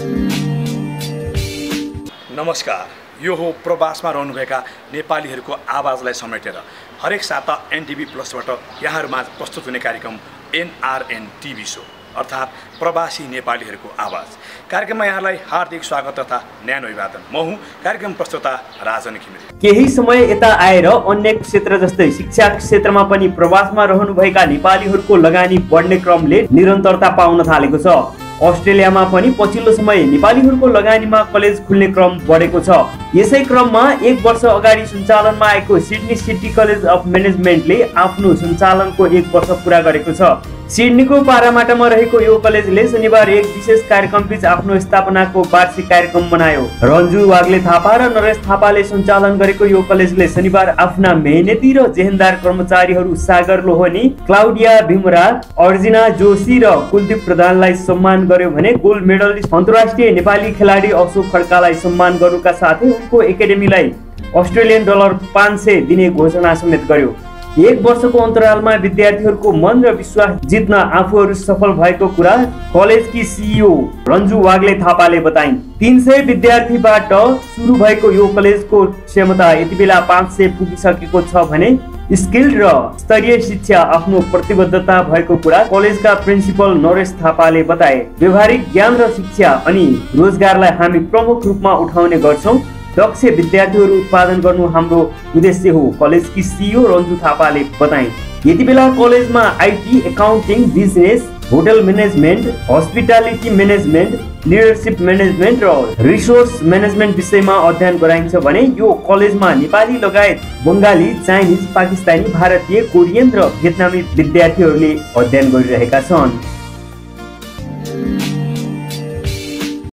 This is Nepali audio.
नमस्कार, यो हो प्रवासमा रहनुभएका नेपालीहरूको आवाजलाई समेटेर हरेक साता NTV Plusबाट यहाँहरूमाझ प्रस्तुत हुने कार्यक्रम NRN TV शो अर्थात् प्रवासी नेपालीहरूको आवाज। कार्यक्रममा यहाँलाई हार्दिक स्वागत तथा न्यानो अभिवादन। म हुँ कार्यक्रम प्रस्तुता राजन घिमिरे। केही समय यता आएर अन्य क्षेत्र जस्तै शिक्षा क्षेत्रमा पनि प्रवासमा रहनुभएका नेपालीहरूको लगानी बढ्ने क्रमले निरन्तरता पाउन थालेको छ। अस्ट्रेलियामा पनि पछिल्लो समय नेपालीहरूको लगानीमा कलेज खुल्ने क्रम बढेको छ। यसै क्रममा 1 वर्ष अगाडि सञ्चालनमा आएको सिडनी सिटी कलेज अफ म्यानेजमेन्टले आफ्नो सञ्चालनको 1 वर्ष पुरा गरेको छ। सिडनीको पारामाटामा रहेको यो कलेजले शनिबार एक विशेष कार्यक्रमबीच आफ्नो स्थापनाको वार्षिक कार्यक्रम मनायो। रन्जु, वाग्ले थापा र नरेश थापाले सञ्चालन गरेको यो कलेजले शनिबार आफ्ना मेहनती र जेहेन्दार कर्मचारीहरू सागर लोहनी, क्लाउडिया भीमरा, अर्जिना जोशी र कुलदीप प्रधानलाई सम्मान गर्यो भने गोल्ड मेडलिस्ट अन्तर्राष्ट्रिय नेपाली खेलाडी अशोक खड्कालाई सम्मान गर्नुका साथै उनको एकाडेमीलाई $500 दिने घोषणा समेत गर्यो। 1 वर्षको अन्तरालमा विद्यार्थीहरूको मन र विश्वास जित्न आफूहरू सफल भएको कुरा कलेजकी CEO रन्जु वाग्ले थापाले बताइन्। 300 विद्यार्थीबाट सुरु भएको यो कलेजको क्षमता यति बेला 500 पुगिसकेको छ भने स्किल्ड र स्तरीय शिक्षा आफ्नो प्रतिबद्धता भएको कुरा कलेजका प्रिन्सिपल नरेश थापाले बताए। व्यवहारिक ज्ञान र शिक्षा अनि रोजगारलाई हामी प्रमुख रूपमा उठाउने गर्छौं। दक्ष विद्यार्थीहरू उत्पादन गर्नु हाम्रो उद्देश्य हो, कलेजकी CEO रन्जु थापाले बताइन्। यति बेला कलेजमा IT, accounting, business, hotel management, hospitality management, leadership management र रिसोर्स म्यानेजमेन्ट विषयमा अध्ययन गराइन्छ भने यो कलेजमा नेपाली लगायत बङ्गाली, चाइनिज, पाकिस्तानी, भारतीय, कोरियन र भियतनामी विद्यार्थीहरूले अध्ययन गरिरहेका छन्।